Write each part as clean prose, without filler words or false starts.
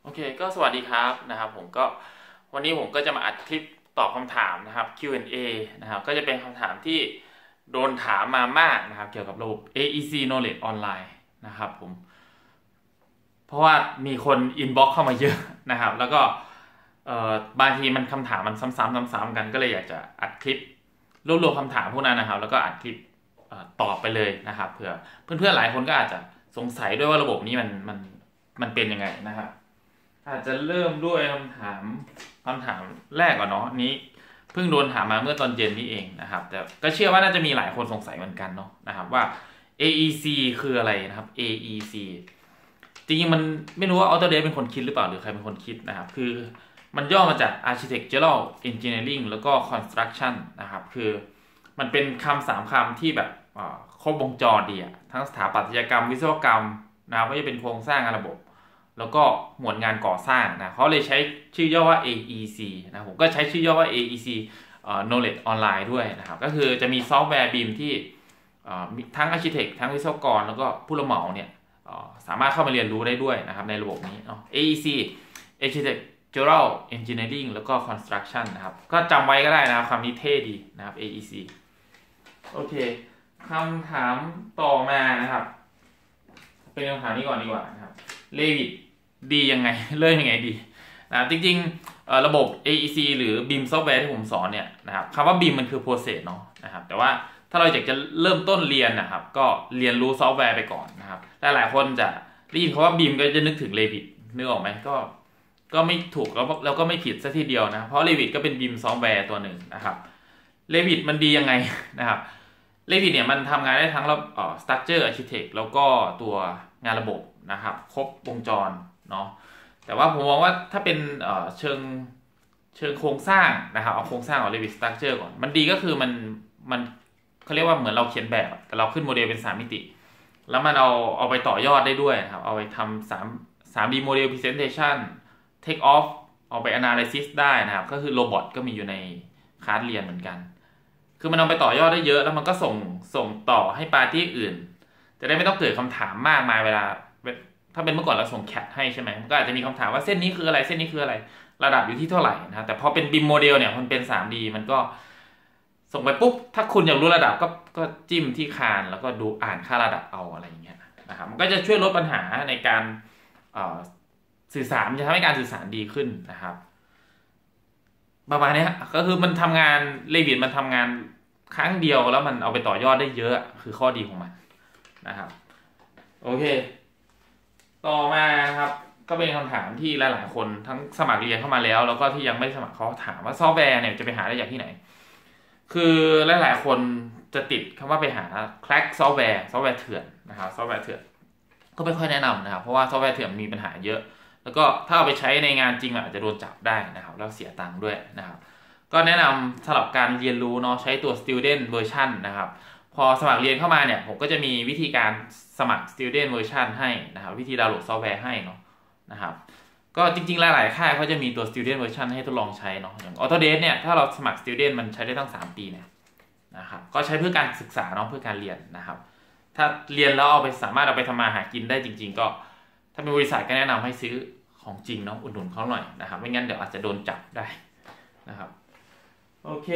โอเคก็สวัสดีครับวันนี้ผมก็จะมาอัดคลิปตอบคำถามนะครับ Q&A นะครับก็จะเป็นคำถามที่โดนถามมามากนะครับเกี่ยวกับระบบ AEC Knowledge Online นะครับผมเพราะว่ามีคนอินบ็อกเข้ามาเยอะนะครับแล้วก็บางทีมันคำถามมันซ้ำๆกันก็เลยอยากจะอัดคลิปรวบรวมคำถามพวกนั้นนะครับแล้วก็อัดคลิปตอบไปเลยนะครับเผื่อเพื่อนๆหลายคนก็อาจจะสงสัยด้วยว่าระบบนี้มันเป็นยังไงนะครับอาจจะเริ่มด้วยคำถามแรกก่อนเนาะนี้เพิ่งโดนถามมาเมื่อตอนเย็นนี้เองนะครับแต่ก็เชื่อว่าน่าจะมีหลายคนสงสัยเหมือนกันเนาะนะครับว่า AEC คืออะไรนะครับ AEC จริงๆมันไม่รู้ว่า Autodesk เป็นคนคิดหรือเปล่าหรือใครเป็นคนคิดนะครับคือมันย่อมาจาก Architectural Engineering แล้วก็ Construction นะครับคือมันเป็น3 คำที่แบบครบวงจรดีอะทั้งสถาปัตยกรรมวิศวกรรมนะว่าจะเป็นโครงสร้างงานระบบแล้วก็หมวดงานก่อสร้างนะเขาเลยใช้ชื่อย่อว่า AEC นะผมก็ใช้ชื่อย่อว่า AEC Knowledge Online ด้วยนะครับก็คือจะมีซอฟต์แวร์บีมที่ทั้ง Architect ทั้งวิศวกรแล้วก็ผู้รับเหมาเนี่ยสามารถเข้ามาเรียนรู้ได้ด้วยนะครับในระบบนี้AEC Architectural Engineering แล้วก็ Construction นะครับก็จำไว้ก็ได้นะครับคำนี้เท่ดีนะครับ AEC โอเคคำถามต่อมานะครับเป็นคำถามนี้ก่อนดีกว่านะครับ Revit ดียังไงเริ่มยังไงดีนะจริงๆระบบ AEC หรือ BIM ซอฟต์แวร์ที่ผมสอนเนี่ยนะครับคำว่า BIM มันคือ process เนาะนะครับแต่ว่าถ้าเราอยากจะเริ่มต้นเรียนนะครับก็เรียนรู้ซอฟต์แวร์ไปก่อนนะครับแต่หลายคนจะได้ยินคำว่า BIM ก็จะนึกถึง Revit นึกออกไหมก็ไม่ถูกแล้วก็ไม่ผิดซะทีเดียวนะเพราะ Revit ก็เป็น BIM ซอฟต์แวร์ตัวหนึ่งนะครับ Revit มันดียังไงนะครับ Revit เนี่ยมันทำงานได้ทั้งstructure architect แล้วก็ตัวงานระบบนะครับครบวงจรเนาะแต่ว่าผมมองว่าถ้าเป็นเชิงโครงสร้างนะครับเอาโครงสร้างของ Revit structure ก่อนมันดีก็คือมันเขาเรียกว่าเหมือนเราเขียนแบบแต่เราขึ้นโมเดลเป็น3 มิติแล้วมันเอาไปต่อยอดได้ด้วยนะครับเอาไปทำ3D model presentation take off เอาไป analysis ได้นะครับก็คือโรบอทก็มีอยู่ในคลาสเรียนเหมือนกันคือมันเอาไปต่อยอดได้เยอะแล้วมันก็ส่งต่อให้ปาร์ตี้อื่นจะได้ไม่ต้องเกิดคำถามมากมายเวลาถ้าเป็นเมื่อก่อนเราส่งแคทให้ใช่ไหมมันก็อาจจะมีคำถามว่าเส้นนี้คืออะไรเส้นนี้คืออะไรระดับอยู่ที่เท่าไหร่นะแต่พอเป็นบิมโมเดลเนี่ยมันเป็น 3D มันก็ส่งไปปุ๊บถ้าคุณอยากรู้ระดับก็จิ้มที่คานแล้วก็ดูอ่านค่าระดับเอาอะไรอย่างเงี้ยนะครับมันก็จะช่วยลดปัญหาในการสื่อสารจะทำให้การสื่อสารดีขึ้นนะครับประมาณนี้ก็คือมันทำงานRevitมันทำงานครั้งเดียวแล้วมันเอาไปต่อยอดได้เยอะคือข้อดีของมันนะครับโอเคต่อมาครับก็เป็นคำถามที่หลายๆคนทั้งสมัครเรียนเข้ามาแล้วก็ที่ยังไม่สมัครเขาถามว่าซอฟต์แวร์เนี่ยจะไปหาได้จากที่ไหนคือหลายๆคนจะติดคำว่าไปหาแคร็กซอฟต์แวร์เถื่อนนะครับซอฟต์แวร์เถื่อนก็ไม่ค่อยแนะนำนะครับเพราะว่าซอฟต์แวร์เถื่อนมีปัญหาเยอะแล้วก็ถ้าเอาไปใช้ในงานจริงอาจจะโดนจับได้นะครับแล้วเสียตังค์ด้วยนะครับก็แนะนำสำหรับการเรียนรู้เนาะใช้ตัว student version นะครับพอสมัครเรียนเข้ามาเนี่ยผมก็จะมีวิธีการสมัคร student version ให้นะครับวิธีดาวน์โหลดซอฟต์แวร์ให้เนาะนะครับก็จริงๆหลายๆค่ายเขาจะมีตัว student version ให้ทดลองใช้เนาะอย่าง Autodesk เนี่ยถ้าเราสมัคร student มันใช้ได้ตั้ง3 ปีเนี่ยนะครับก็ใช้เพื่อการศึกษาเนาะเพื่อการเรียนนะครับถ้าเรียนแล้วสามารถเอาไปทำมาหากินได้จริงๆก็ถ้าเป็นบริษัทก็แนะนำให้ซื้อของจริงเนาะอุดหนุนเขาหน่อยนะครับไม่งั้นเดี๋ยวอาจจะโดนจับได้นะครับโอเค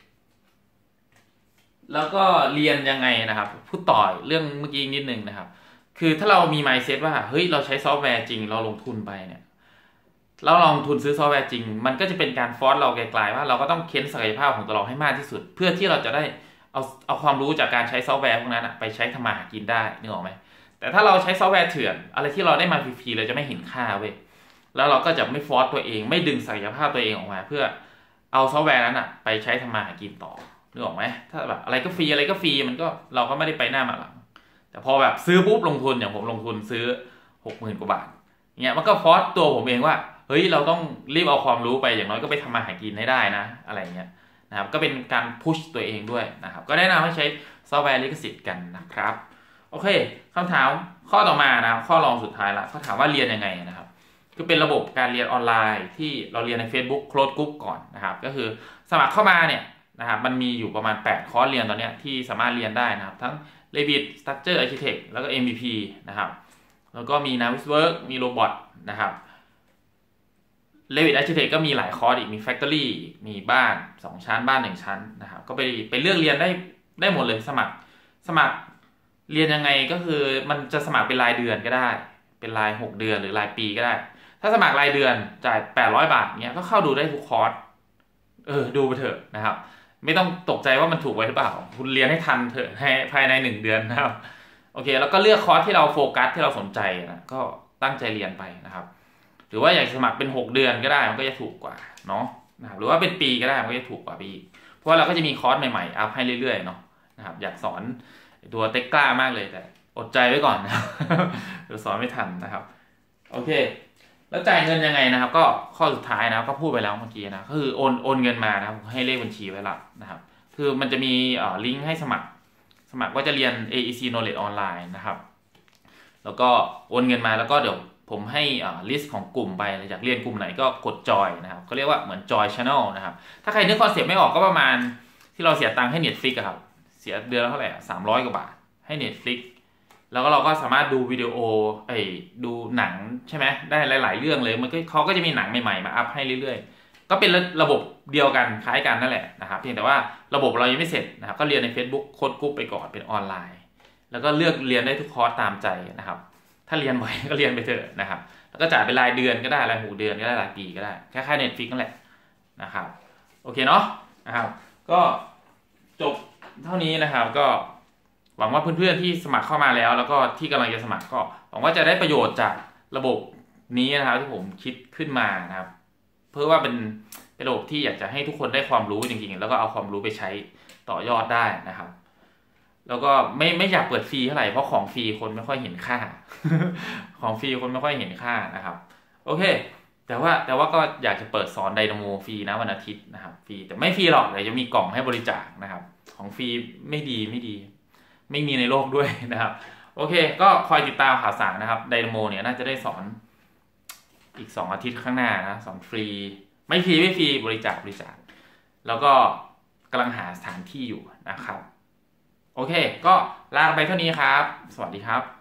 แล้วก็เรียนยังไงนะครับพูดต่อเรื่องเมื่อกี้นิดนึงนะครับคือถ้าเรามี mindset ว่าเฮ้ยเราใช้ซอฟต์แวร์จริงเราลงทุนไปเนี่ยเราลงทุนซื้อซอฟต์แวร์จริงมันก็จะเป็นการฟอร์สเราไกลๆว่าเราก็ต้องเค้นศักยภาพของตัวเราให้มากที่สุดเพื่อที่เราจะได้เอาความรู้จากการใช้ซอฟต์แวร์พวกนั้นไปใช้ทำมาหากินได้นึกออกไหมแต่ถ้าเราใช้ซอฟต์แวร์เถื่อนอะไรที่เราได้มาฟรีๆเราจะไม่เห็นค่าเว้ยแล้วเราก็จะไม่ฟอร์สตัวเองไม่ดึงศักยภาพตัวเองออกมาเพื่อเอาซอฟต์แวร์นั้นไปใช้ทำมาหากินต่อนึกออกไหมถ้าแบบอะไรก็ฟรีมันก็เราก็ไม่ได้ไปหน้ามาหลังแต่พอแบบซื้อปุ๊บลงทุนอย่างผมลงทุนซื้อ 60,000 กว่าบาทเงี้ยมันก็ฟอร์สตัวผมเองว่าเฮ้ยเราต้องรีบเอาความรู้ไปอย่างน้อยก็ไปทำมาหากินให้ได้นะอะไรเงี้ยนะครับก็เป็นการพุชตัวเองด้วยนะครับก็แนะนำให้ใช้ซอฟต์แวร์ลิขสิทธิ์กันนะครับโอเคคำถามข้อต่อมานะครับข้อรองสุดท้ายละเขาถามว่าเรียนยังไงนะครับคือเป็นระบบการเรียนออนไลน์ที่เราเรียนใน Facebook Closed Group ก่อนนะครับก็คือสมัครเข้ามาเนี่ยนะครับมันมีอยู่ประมาณ8 คอร์สเรียนตอนนี้ที่สามารถเรียนได้นะครับทั้ง Revit Structure Architect แล้วก็ MVP นะครับแล้วก็มี Navisworks มี Robot นะครับ Revit Architect ก็มีหลายคอร์สอีกมี Factory มีบ้าน2ชั้นบ้าน1ชั้นนะครับก็ไปเลือกเรียนได้หมดเลยสมัครเรียนยังไงก็คือมันจะสมัครเป็นรายเดือนก็ได้เป็นราย6 เดือนหรือรายปีก็ได้ถ้าสมัครรายเดือนจ่าย800 บาทเนี้ยก็เข้าดูได้ทุกคอร์สดูไปเถอะนะครับไม่ต้องตกใจว่ามันถูกไว้หรือเปล่าคุณเรียนให้ทันเถอะให้ภายใน1 เดือนนะครับโอเคแล้วก็เลือกคอร์สที่เราโฟกัสที่เราสนใจนะก็ตั้งใจเรียนไปนะครับหรือว่าอยากสมัครเป็น6 เดือนก็ได้มันก็จะถูกกว่าเนาะนะครับหรือว่าเป็นปีก็ได้มันก็จะถูกกว่าปีเพราะว่าเราก็จะมีคอร์สใหม่ๆอัพให้เรื่อยๆเนาะนะครับอยากสอนตัวเต็กกล้ามากเลยแต่อดใจไว้ก่อนนะเดี๋ยวสอนไม่ทันนะครับโอเคแล้วจ่ายเงินยังไงนะครับก็ข้อสุดท้ายนะก็พูดไปแล้วเมื่อกี้นะก็คือโอนเงินมานะครับให้เลขบัญชีไว้ละนะครับคือมันจะมีลิงก์ให้สมัครว่าจะเรียน AEC Knowledge Online นะครับแล้วก็โอนเงินมาแล้วก็เดี๋ยวผมให้ลิสต์ของกลุ่มไปอยากเรียนกลุ่มไหนก็กดจอยนะครับเขาเรียกว่าเหมือนจอย Channel นะครับถ้าใครนึกคอนเซ็ปต์ไม่ออกก็ประมาณที่เราเสียตังค์ให้ Netflix ครับเสียเดือนละเท่าไหร่300 กว่าบาทให้ Netflix แล้วก็เราก็สามารถดูวิดีโอดูหนังใช่ไหมได้หลายๆเรื่องเลยมันก็เขาก็จะมีหนังใหม่ๆมาอัพให้เรื่อยๆก็เป็นระบบเดียวกันคล้ายกันนั่นแหละนะครับเพียงแต่ว่าระบบเรายังไม่เสร็จนะครับก็เรียนใน Facebook โค้ดกรุ๊ปไปก่อนเป็นออนไลน์แล้วก็เลือกเรียนได้ทุกคอร์สตามใจนะครับถ้าเรียนไหวก็เรียนไปเถอะนะครับแล้วก็จ่ายเป็นรายเดือนก็ได้ราย6 เดือนก็ได้รายปีก็ได้คล้ายๆ Netflix นั่นแหละนะครับโอเคเนาะนะครับก็จบเท่านี้นะครับก็หวังว่าเพื่อนๆที่สมัครเข้ามาแล้วก็ที่กำลังจะสมัครก็หวังว่าจะได้ประโยชน์จากระบบนี้นะครับที่ผมคิดขึ้นมานะครับเพื่อว่าเป็นระบบที่อยากจะให้ทุกคนได้ความรู้จริงๆแล้วก็เอาความรู้ไปใช้ต่อยอดได้นะครับแล้วก็ไม่อยากเปิดฟรีเท่าไหร่เพราะของฟรีคนไม่ค่อยเห็นค่า ของฟรีคนไม่ค่อยเห็นค่านะครับโอเคแต่ว่าก็อยากจะเปิดสอนไดนาโมฟรีนะวันอาทิตย์นะครับฟรีแต่ไม่ฟรีหรอกเดี๋ยวจะมีกล่องให้บริจาคนะครับของฟรีไม่ดีไม่มีในโลกด้วยนะครับโอเคก็คอยติดตามข่าวสารนะครับไดนาโมเนี่ยน่าจะได้สอนอีก2 อาทิตย์ข้างหน้านะสอนฟรีไม่ฟรีบริจาคแล้วก็กำลังหาสถานที่อยู่นะครับโอเคก็ลาไปเท่านี้ครับสวัสดีครับ